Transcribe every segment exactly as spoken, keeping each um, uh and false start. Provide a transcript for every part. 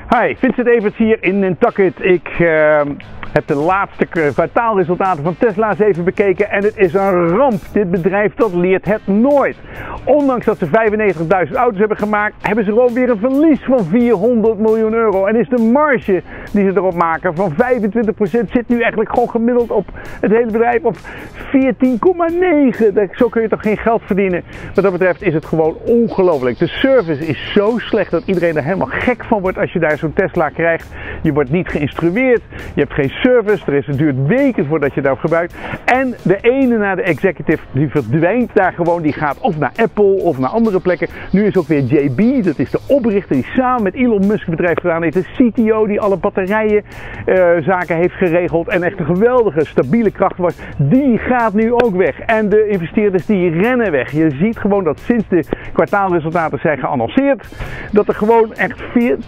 Hi, Vincent Everts hier in Nantucket. Ik uh, heb de laatste kwartaalresultaten van Tesla eens even bekeken en het is een ramp. Dit bedrijf dat leert het nooit. Ondanks dat ze vijfennegentigduizend auto's hebben gemaakt, hebben ze gewoon weer een verlies van vierhonderd miljoen euro. En is de marge die ze erop maken van vijfentwintig procent zit nu eigenlijk gewoon gemiddeld op het hele bedrijf op veertien komma negen. Zo kun je toch geen geld verdienen. Wat dat betreft is het gewoon ongelooflijk. De service is zo slecht dat iedereen er helemaal gek van wordt als je daar zo'n Tesla krijgt. Je wordt niet geïnstrueerd, je hebt geen service, er is, het duurt weken voordat je daarop gebruikt. En de ene na de executive die verdwijnt daar gewoon, die gaat of naar Apple of naar andere plekken. Nu is ook weer J B, dat is de oprichter die samen met Elon Musk het bedrijf gedaan heeft. De C T O die alle batterijen uh, zaken heeft geregeld en echt een geweldige stabiele kracht was. Die gaat nu ook weg. En de investeerders die rennen weg. Je ziet gewoon dat sinds de kwartaalresultaten zijn geannonceerd, dat er gewoon echt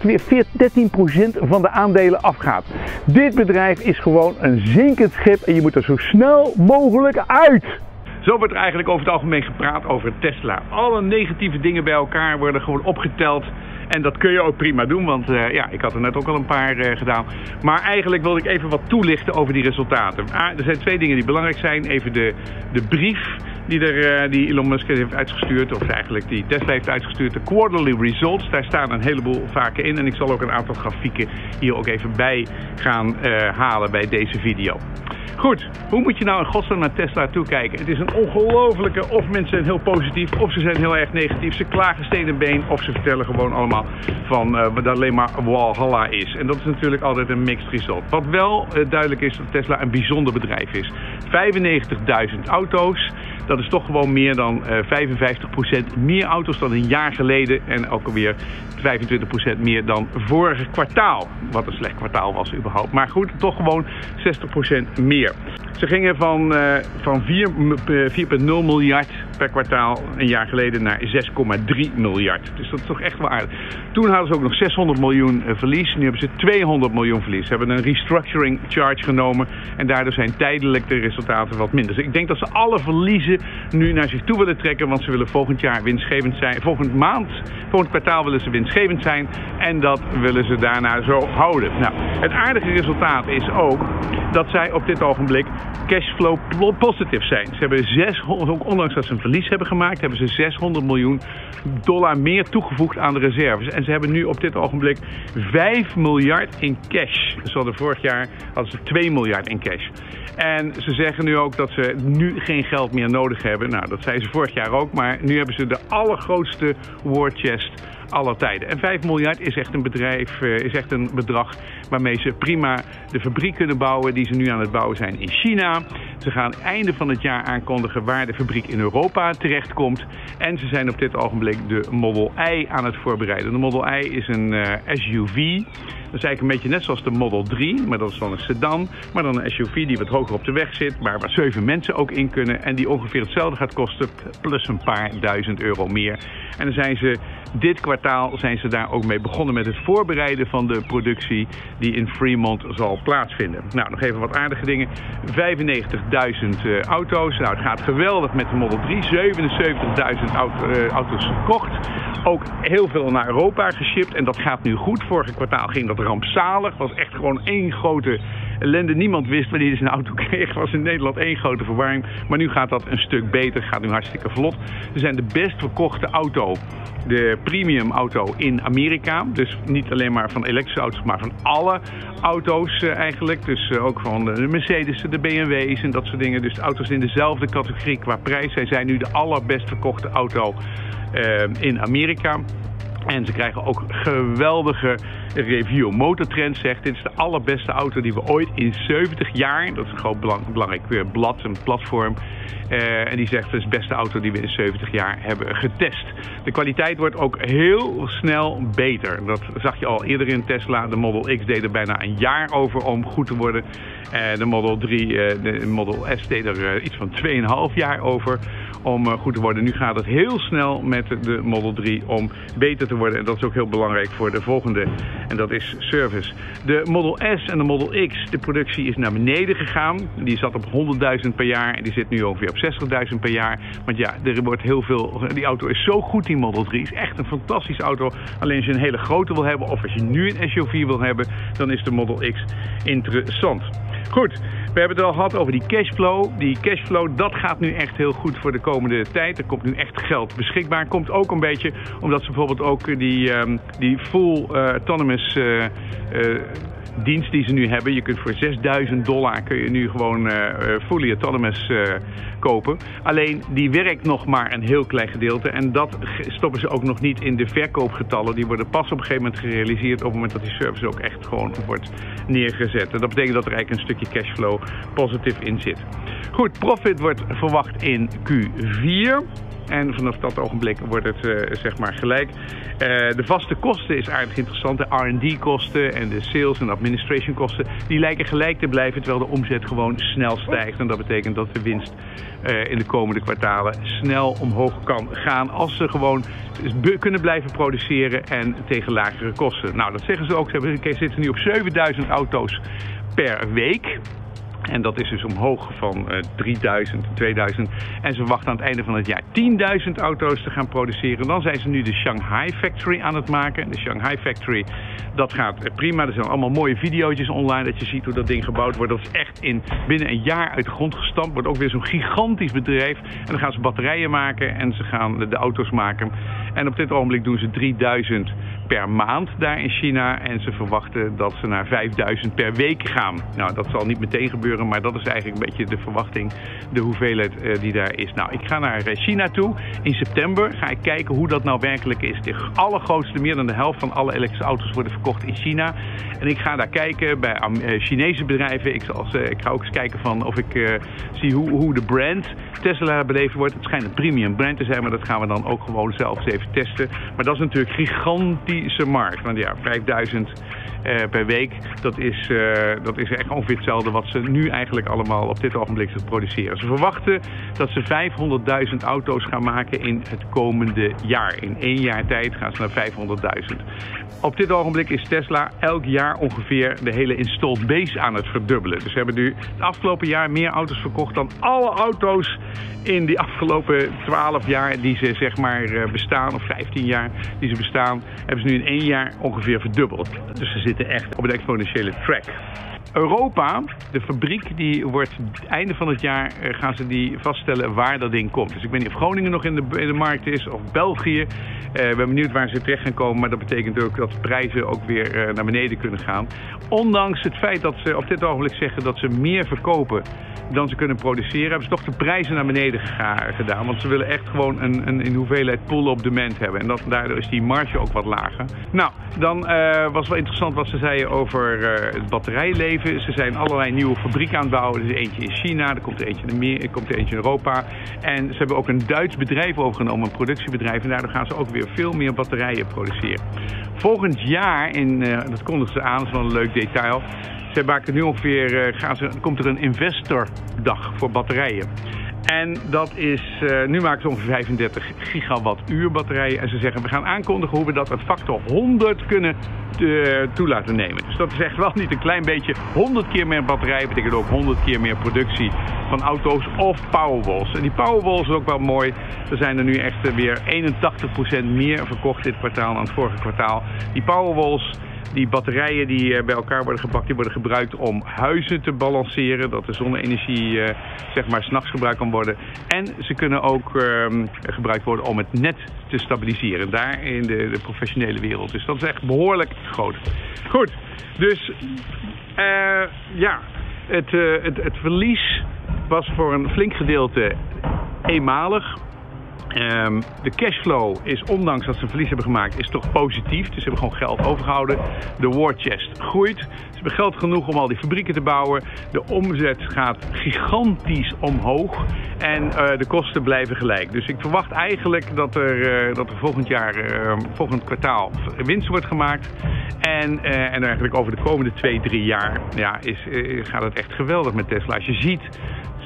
dertien procent van de aandelen afgaat. Dit bedrijf is gewoon een zinkend schip en je moet er zo snel mogelijk uit. Zo wordt er eigenlijk over het algemeen gepraat over Tesla. Alle negatieve dingen bij elkaar worden gewoon opgeteld. En dat kun je ook prima doen, want uh, ja, ik had er net ook al een paar uh, gedaan. Maar eigenlijk wilde ik even wat toelichten over die resultaten. Ah, er zijn twee dingen die belangrijk zijn. Even de, de brief die, er, uh, die Elon Musk heeft uitgestuurd, of eigenlijk die Tesla heeft uitgestuurd. De quarterly results, daar staan een heleboel vaker in. En ik zal ook een aantal grafieken hier ook even bij gaan uh, halen bij deze video. Goed, hoe moet je nou in godsnaam naar Tesla toekijken? Het is een ongelofelijke, of mensen zijn heel positief, of ze zijn heel erg negatief. Ze klagen steen en been, of ze vertellen gewoon allemaal van uh, dat alleen maar Walhalla is. En dat is natuurlijk altijd een mixed result. Wat wel uh, duidelijk is, dat Tesla een bijzonder bedrijf is. vijfennegentigduizend auto's, dat is toch gewoon meer dan uh, vijfenvijftig procent meer auto's dan een jaar geleden. En ook alweer vijfentwintig procent meer dan vorige kwartaal. Wat een slecht kwartaal was überhaupt. Maar goed, toch gewoon zestig procent meer. Ze gingen van, uh, van vier komma nul miljard per kwartaal een jaar geleden naar zes komma drie miljard. Dus dat is toch echt wel aardig. Toen hadden ze ook nog zeshonderd miljoen verlies. Nu hebben ze tweehonderd miljoen verlies. Ze hebben een restructuring charge genomen. En daardoor zijn tijdelijk de resultaten wat minder. Dus ik denk dat ze alle verliezen nu naar zich toe willen trekken. Want ze willen volgend jaar winstgevend zijn. Volgend maand, volgend kwartaal willen ze winstgevend zijn. En dat willen ze daarna zo houden. Nou, het aardige resultaat is ook dat zij op dit ogenblik cashflow positief zijn. Ze hebben zeshonderd, ook ondanks dat ze een verlies hebben gemaakt, hebben ze zeshonderd miljoen dollar meer toegevoegd aan de reserves. En ze hebben nu op dit ogenblik vijf miljard in cash. Ze hadden vorig jaar hadden ze twee miljard in cash. En ze zeggen nu ook dat ze nu geen geld meer nodig hebben. Nou, dat zeiden ze vorig jaar ook, maar nu hebben ze de allergrootste war chest aller tijden. En vijf miljard is echt een bedrijf, is echt een bedrag waarmee ze prima de fabriek kunnen bouwen die ze nu aan het bouwen zijn in China. Ze gaan einde van het jaar aankondigen waar de fabriek in Europa terechtkomt. En ze zijn op dit ogenblik de Model I aan het voorbereiden. De Model I is een uh, S U V. Dat is eigenlijk een beetje net zoals de Model drie, maar dat is dan een sedan. Maar dan een S U V die wat hoger op de weg zit, maar waar zeven mensen ook in kunnen. En die ongeveer hetzelfde gaat kosten, plus een paar duizend euro meer. En dan zijn ze dit kwartaal zijn ze daar ook mee begonnen met het voorbereiden van de productie die in Fremont zal plaatsvinden. Nou, nog even wat aardige dingen. vijfennegentigduizend uh, auto's. Nou, het gaat geweldig met de Model drie. zevenenzeventigduizend auto, uh, auto's gekocht. Ook heel veel naar Europa geshipped en dat gaat nu goed. Vorige kwartaal ging dat rampzalig. Het was echt gewoon één grote ellende. Niemand wist wanneer hij zijn auto kreeg. Het was in Nederland één grote verwarring. Maar nu gaat dat een stuk beter. Het gaat nu hartstikke vlot. Ze zijn de best verkochte auto, de premium auto in Amerika. Dus niet alleen maar van elektrische auto's, maar van alle auto's uh, eigenlijk. Dus uh, ook van de Mercedes, de B M W's en dat soort dingen. Dus de auto's in dezelfde categorie qua prijs. Zij zijn nu de allerbest verkochte auto uh, in Amerika. En ze krijgen ook geweldige review. Motortrend zegt, dit is de allerbeste auto die we ooit in zeventig jaar, dat is een groot belang, belangrijk blad, een platform, uh, en die zegt, het is de beste auto die we in zeventig jaar hebben getest. De kwaliteit wordt ook heel snel beter. Dat zag je al eerder in Tesla. De Model X deed er bijna een jaar over om goed te worden. Uh, de Model drie, uh, de Model S deed er uh, iets van twee komma vijf jaar over om uh, goed te worden. Nu gaat het heel snel met de Model drie om beter te worden. En dat is ook heel belangrijk voor de volgende. En dat is service. De Model S en de Model X, de productie is naar beneden gegaan. Die zat op honderdduizend per jaar en die zit nu ongeveer op zestigduizend per jaar. Want ja, er wordt heel veel. Die auto is zo goed, die Model drie. Is echt een fantastische auto. Alleen als je een hele grote wil hebben of als je nu een S U V wil hebben, dan is de Model X interessant. Goed, we hebben het al gehad over die cashflow. Die cashflow, dat gaat nu echt heel goed voor de komende tijd. Er komt nu echt geld beschikbaar. Komt ook een beetje omdat ze bijvoorbeeld ook die, um, die full uh, autonomous uh, uh, dienst die ze nu hebben. Je kunt voor zesduizend dollar kun je nu gewoon uh, fully autonomous uh, kopen. Alleen die werkt nog maar een heel klein gedeelte en dat stoppen ze ook nog niet in de verkoopgetallen. Die worden pas op een gegeven moment gerealiseerd op het moment dat die service ook echt gewoon wordt neergezet. En dat betekent dat er eigenlijk een stukje cashflow positief in zit. Goed, profit wordt verwacht in Q vier. En vanaf dat ogenblik wordt het uh, zeg maar gelijk. Uh, de vaste kosten is aardig interessant. De R en D kosten en de sales en administration kosten, die lijken gelijk te blijven terwijl de omzet gewoon snel stijgt. En dat betekent dat de winst uh, in de komende kwartalen snel omhoog kan gaan als ze gewoon kunnen blijven produceren en tegen lagere kosten. Nou, dat zeggen ze ook. Ze zitten nu op zevenduizend auto's per week. En dat is dus omhoog van uh, drieduizend, tweeduizend. En ze wachten aan het einde van het jaar tienduizend auto's te gaan produceren. Dan zijn ze nu de Shanghai Factory aan het maken. De Shanghai Factory, dat gaat prima. Er zijn allemaal mooie video's online dat je ziet hoe dat ding gebouwd wordt. Dat is echt in binnen een jaar uit de grond gestampt. Wordt ook weer zo'n gigantisch bedrijf. En dan gaan ze batterijen maken en ze gaan de, de auto's maken. En op dit ogenblik doen ze drieduizend per maand daar in China. En ze verwachten dat ze naar vijfduizend per week gaan. Nou, dat zal niet meteen gebeuren, maar dat is eigenlijk een beetje de verwachting, de hoeveelheid uh, die daar is. Nou, ik ga naar China toe. In september ga ik kijken hoe dat nou werkelijk is. De allergrootste, meer dan de helft van alle elektrische auto's worden verkocht in China. En ik ga daar kijken bij uh, Chinese bedrijven. Ik, zal, uh, ik ga ook eens kijken van of ik uh, zie hoe, hoe de brand Tesla beleefd wordt. Het schijnt een premium brand te zijn, maar dat gaan we dan ook gewoon zelf eens even testen. Maar dat is natuurlijk een gigantische markt. Want ja, vijfduizend uh, per week, dat is, uh, dat is echt ongeveer hetzelfde wat ze nu eigenlijk allemaal op dit ogenblik produceren. Ze verwachten dat ze vijfhonderdduizend auto's gaan maken in het komende jaar. In één jaar tijd gaan ze naar vijfhonderdduizend. Op dit ogenblik is Tesla elk jaar ongeveer de hele installed base aan het verdubbelen. Dus ze hebben nu het afgelopen jaar meer auto's verkocht dan alle auto's in die afgelopen twaalf jaar die ze zeg maar bestaan, of vijftien jaar die ze bestaan, hebben ze nu in één jaar ongeveer verdubbeld. Dus ze zitten echt op een exponentiële track. Europa, de fabriek, die wordt einde van het jaar uh, gaan ze die vaststellen waar dat ding komt. Dus ik weet niet of Groningen nog in de, in de markt is of België. Uh, ik ben benieuwd waar ze terecht gaan komen, maar dat betekent ook dat de prijzen ook weer uh, naar beneden kunnen gaan. Ondanks het feit dat ze op dit ogenblik zeggen dat ze meer verkopen dan ze kunnen produceren, hebben ze toch de prijzen naar beneden gedaan. Want ze willen echt gewoon een, een, een hoeveelheid pull op demand hebben. En dat, daardoor is die marge ook wat lager. Nou, dan uh, was wel interessant wat ze zeiden over uh, het batterijleven. Ze zijn allerlei nieuwe fabrieken aan het bouwen. Er is eentje in China, er komt er eentje in, meer, er komt er eentje in Europa. En ze hebben ook een Duits bedrijf overgenomen, een productiebedrijf. En daardoor gaan ze ook weer veel meer batterijen produceren. Volgend jaar, in, uh, dat kondigen ze aan, dat is wel een leuk detail. Ze maken nu ongeveer, uh, gaan ze, komt er een investordag voor batterijen. En dat is, uh, nu maken ze ongeveer vijfendertig gigawattuur batterijen. En ze zeggen, we gaan aankondigen hoe we dat een factor honderd kunnen uh, toe laten nemen. Dus dat is echt wel niet een klein beetje. honderd keer meer batterijen betekent ook honderd keer meer productie van auto's of Powerwalls. En die Powerwalls is ook wel mooi. Er zijn er nu echt weer eenentachtig procent meer verkocht dit kwartaal dan het vorige kwartaal. Die Powerwalls, die batterijen die bij elkaar worden gepakt, die worden gebruikt om huizen te balanceren. Dat de zonne-energie uh, zeg maar 's nachts gebruikt kan worden. En ze kunnen ook uh, gebruikt worden om het net te stabiliseren. Daar in de, de professionele wereld. Dus dat is echt behoorlijk groot. Goed, dus uh, ja, het, uh, het, het verlies was voor een flink gedeelte eenmalig. Um, de cashflow is, ondanks dat ze verlies hebben gemaakt, is toch positief. Dus ze hebben gewoon geld overgehouden. De war chest groeit. Ze hebben geld genoeg om al die fabrieken te bouwen. De omzet gaat gigantisch omhoog. En uh, de kosten blijven gelijk. Dus ik verwacht eigenlijk dat er, uh, dat er volgend jaar, uh, volgend kwartaal winst wordt gemaakt. En, uh, en eigenlijk over de komende twee, drie jaar ja, is, uh, gaat het echt geweldig met Tesla. Als je ziet,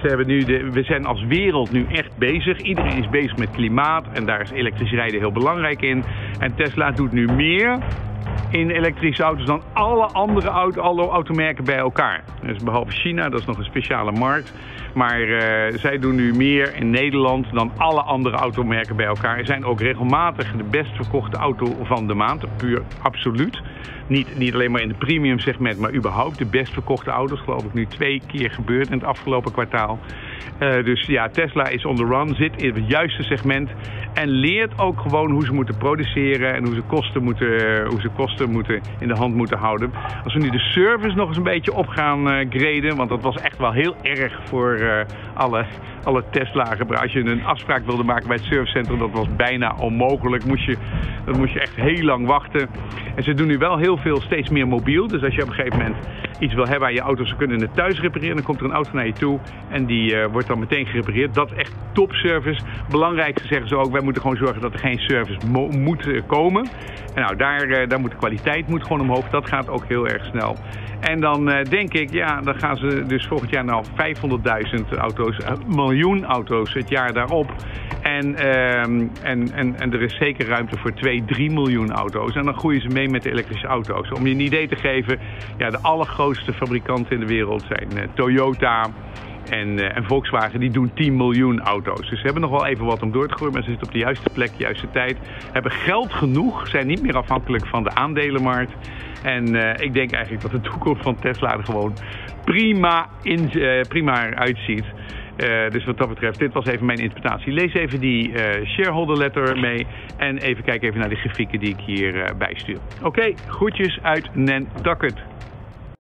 ze hebben nu de, we zijn als wereld nu echt bezig. Iedereen is bezig met klimaat en daar is elektrisch rijden heel belangrijk in. En Tesla doet nu meer in elektrische auto's dan alle andere auto, alle automerken bij elkaar. Dus behalve China, dat is nog een speciale markt. Maar uh, zij doen nu meer in Nederland dan alle andere automerken bij elkaar. Er zijn ook regelmatig de best verkochte auto van de maand. Puur absoluut. Niet, niet alleen maar in het premium segment, maar überhaupt de best verkochte auto's. Geloof ik nu twee keer gebeurd in het afgelopen kwartaal. Uh, dus ja, Tesla is on the run, zit in het juiste segment. En leert ook gewoon hoe ze moeten produceren en hoe ze kosten moeten, hoe ze kosten moeten in de hand moeten houden. Als we nu de service nog eens een beetje op gaan uh, graden, want dat was echt wel heel erg voor uh, alle, alle Tesla-gebruikers. Als je een afspraak wilde maken bij het servicecentrum, dat was bijna onmogelijk. Moest je, dat moest je echt heel lang wachten. En ze doen nu wel heel veel, steeds meer mobiel. Dus als je op een gegeven moment iets wil hebben aan je auto, ze kunnen het thuis repareren. Dan komt er een auto naar je toe en die uh, wordt dan meteen gerepareerd. Dat is echt topservice. Belangrijkste zeggen ze ook, wij moeten gewoon zorgen dat er geen service moet uh, komen. En nou, daar, uh, daar moet de kwaliteit moet gewoon omhoog. Dat gaat ook heel erg snel. En dan uh, denk ik, ja, dan gaan ze dus volgend jaar nou vijfhonderdduizend auto's, een miljoen auto's het jaar daarop. En, uh, en, en, en er is zeker ruimte voor twee, drie miljoen auto's. En dan groeien ze mee met de elektrische auto's. Om je een idee te geven, ja, de allergrootste fabrikanten in de wereld zijn uh, Toyota en, uh, en Volkswagen. Die doen tien miljoen auto's. Dus ze hebben nog wel even wat om door te groeien. Maar ze zitten op de juiste plek, de juiste tijd. Hebben geld genoeg, zijn niet meer afhankelijk van de aandelenmarkt. En uh, ik denk eigenlijk dat de toekomst van Tesla er gewoon prima, in, uh, prima uitziet. Uh, dus wat dat betreft, dit was even mijn interpretatie. Lees even die uh, shareholder letter mee en even kijken even naar de grafieken die ik hier uh, bijstuur. Oké, okay, groetjes uit Nantucket.